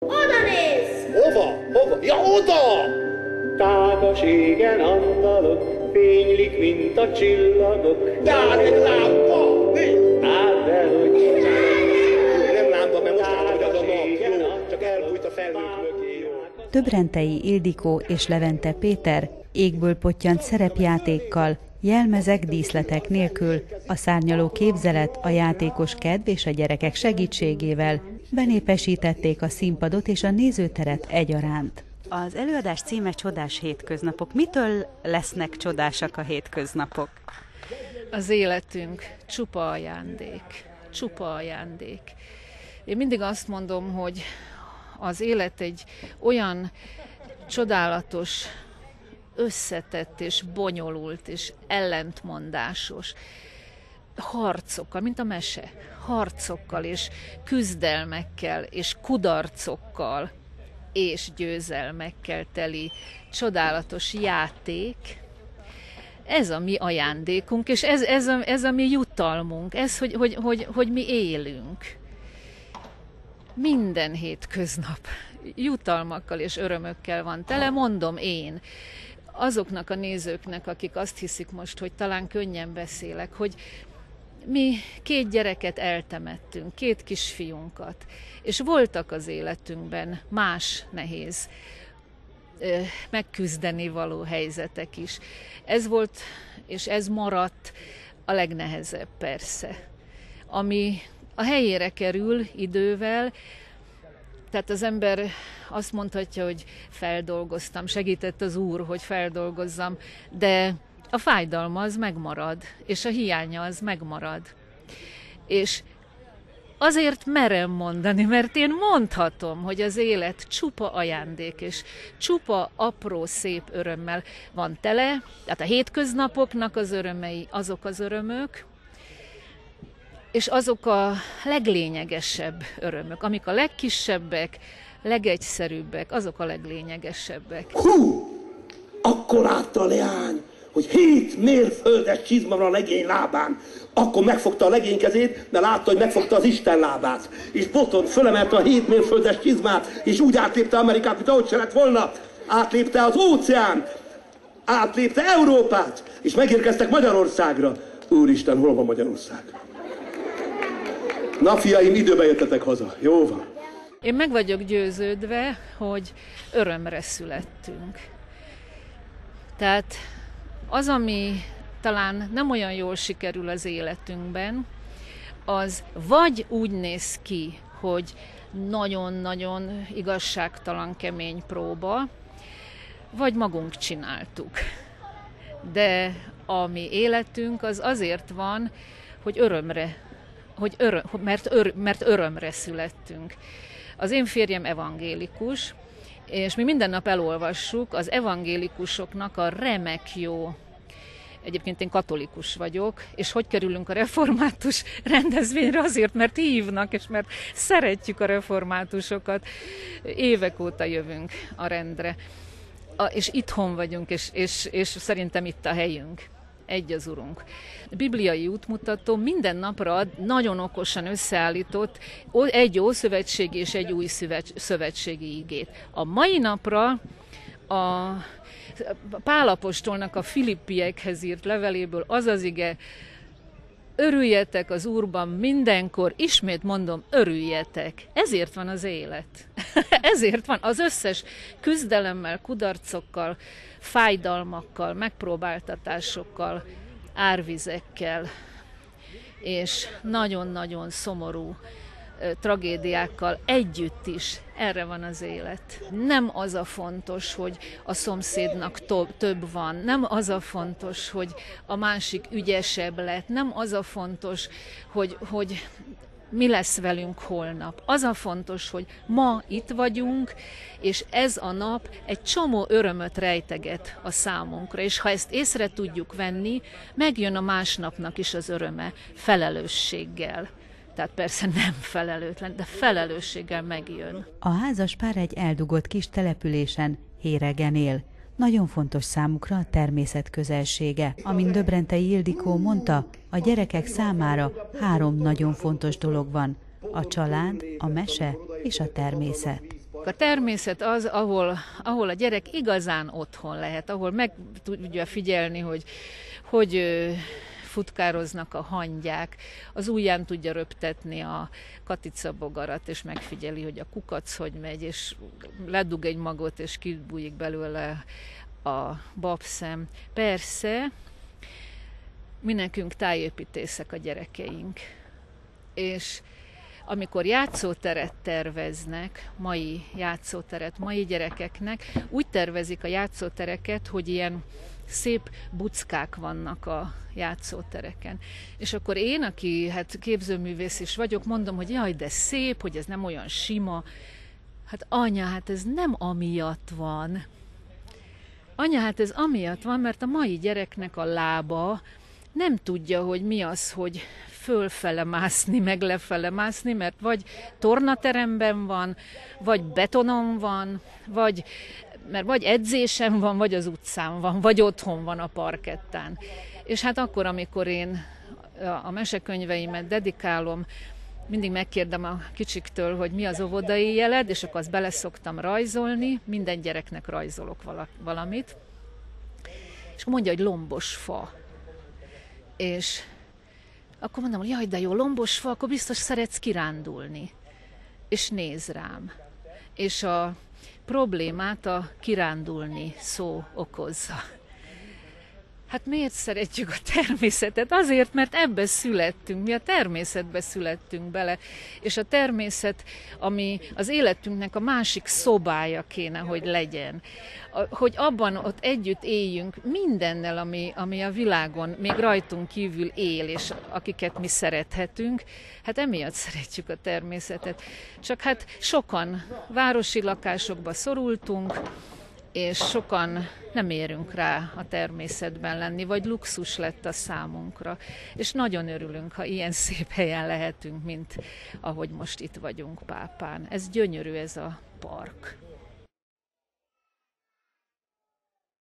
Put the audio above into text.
Oda nézz! Hova? Hova? Ja, oda! Tágas égen andalok, fénylik, mint a csillagok. De hát egy lámpa! Hát dehogy. Nem lámpa, mert most látom, hogy az a nap. Csak elbújt a felhők mögé. Jó. Töbrentei Ildikó és Levente Péter égből pottyant szerepjátékkal, jelmezek, díszletek nélkül, a szárnyaló képzelet, a játékos kedv és a gyerekek segítségével benépesítették a színpadot és a nézőteret egyaránt. Az előadás címe Csodás hétköznapok. Mitől lesznek csodásak a hétköznapok? Az életünk csupa ajándék. Csupa ajándék. Én mindig azt mondom, hogy az élet egy olyan csodálatos, összetett és bonyolult és ellentmondásos harcokkal, mint a mese, harcokkal és küzdelmekkel és kudarcokkal és győzelmekkel teli csodálatos játék. Ez a mi ajándékunk, és ez a mi jutalmunk, ez, hogy mi élünk. Minden hétköznap jutalmakkal és örömökkel van tele, mondom én. Azoknak a nézőknek, akik azt hiszik most, hogy talán könnyen beszélek, hogy mi 2 gyereket eltemettünk, 2 kisfiunkat, és voltak az életünkben más nehéz megküzdeni való helyzetek is. Ez volt, és ez maradt a legnehezebb persze, ami a helyére kerül idővel. Tehát az ember azt mondhatja, hogy feldolgoztam, segített az Úr, hogy feldolgozzam, de a fájdalma az megmarad, és a hiánya az megmarad. És azért merem mondani, mert én mondhatom, hogy az élet csupa ajándék, és csupa apró, szép örömmel van tele. Tehát a hétköznapoknak az örömei, azok az örömök, és azok a leglényegesebb örömök, amik a legkisebbek, legegyszerűbbek, azok a leglényegesebbek. Hú! Akkor látta a leány, hogy 7 mérföldes csizma van a legény lábán. Akkor megfogta a legény kezét, mert látta, hogy megfogta az Isten lábát. És boton fölemelte a 7 mérföldes csizmát, és úgy átlépte Amerikát, mint ahogy se lett volna. Átlépte az óceánt, átlépte Európát, és megérkeztek Magyarországra. Úristen, hol van Magyarország? Na, fiaim, időben jöttetek haza. Jó van. Én meg vagyok győződve, hogy örömre születtünk. Tehát az, ami talán nem olyan jól sikerül az életünkben, az vagy úgy néz ki, hogy nagyon-nagyon igazságtalan, kemény próba, vagy magunk csináltuk. De a mi életünk az azért van, hogy mert örömre születtünk. Az én férjem evangélikus, és mi minden nap elolvassuk az evangélikusoknak a remek jó. Egyébként én katolikus vagyok, és hogy kerülünk a református rendezvényre? Azért, mert hívnak, és mert szeretjük a reformátusokat. Évek óta jövünk a rendre. És itthon vagyunk, és szerintem itt a helyünk. Egy az Urunk. A bibliai útmutató minden napra ad nagyon okosan összeállított egy ószövetségi és egy új szövetségi igét. A mai napra a Pál apostolnak a Filippiekhez írt leveléből az az ige: örüljetek az Úrban mindenkor, ismét mondom, örüljetek. Ezért van az élet. Ezért van az összes küzdelemmel, kudarcokkal, fájdalmakkal, megpróbáltatásokkal, árvizekkel, és nagyon-nagyon szomorú tragédiákkal együtt is. Erre van az élet. Nem az a fontos, hogy a szomszédnak több van, nem az a fontos, hogy a másik ügyesebb lett, nem az a fontos, hogy mi lesz velünk holnap. Az a fontos, hogy ma itt vagyunk, és ez a nap egy csomó örömöt rejteget a számunkra, és ha ezt észre tudjuk venni, megjön a másnapnak is az öröme felelősséggel. Tehát persze nem felelőtlen, de felelősséggel megjön. A házas pár egy eldugott kis településen, Héregen él. Nagyon fontos számukra a természet közelsége. Amint Töbrentei Ildikó mondta, a gyerekek számára 3 nagyon fontos dolog van: a család, a mese és a természet. A természet az, ahol a gyerek igazán otthon lehet, ahol meg tudja figyelni, hogy futkároznak a hangyák, az ujján tudja röptetni a katicabogarat, és megfigyeli, hogy a kukac hogy megy, és ledug egy magot, és kibújik belőle a babszem. Persze, mi nekünk tájépítészek a gyerekeink, és amikor játszóteret terveznek, mai játszóteret, mai gyerekeknek, úgy tervezik a játszótereket, hogy ilyen szép buckák vannak a játszótereken. És akkor én, aki képzőművész is vagyok, mondom, hogy jaj, de szép, hogy ez nem olyan sima. Hát anya, hát ez nem amiatt van. Anya, hát ez amiatt van, mert a mai gyereknek a lába nem tudja, hogy mi az, hogy fölfele mászni, meg lefele mászni, mert vagy tornateremben van, vagy betonon van, vagy edzésen van, vagy az utcán van, vagy otthon van a parkettán. És hát akkor, amikor én a mesekönyveimet dedikálom, mindig megkérdem a kicsiktől, hogy mi az óvodai jeled, és akkor azt bele szoktam rajzolni, minden gyereknek rajzolok valamit, és akkor mondja, hogy lombos fa. És akkor mondom, hogy jaj, de jó, lombos fa, akkor biztos szeretsz kirándulni. És néz rám. És a problémát a kirándulni szó okozza. Hát miért szeretjük a természetet? Azért, mert ebbe születtünk, mi a természetbe születtünk bele, és a természet, ami az életünknek a másik szobája kéne, hogy legyen. Hogy abban ott együtt éljünk mindennel, ami a világon még rajtunk kívül él, és akiket mi szerethetünk, hát emiatt szeretjük a természetet. Csak hát sokan városi lakásokba szorultunk, és sokan nem érünk rá a természetben lenni, vagy luxus lett a számunkra. És nagyon örülünk, ha ilyen szép helyen lehetünk, mint ahogy most itt vagyunk Pápán. Ez gyönyörű, ez a park.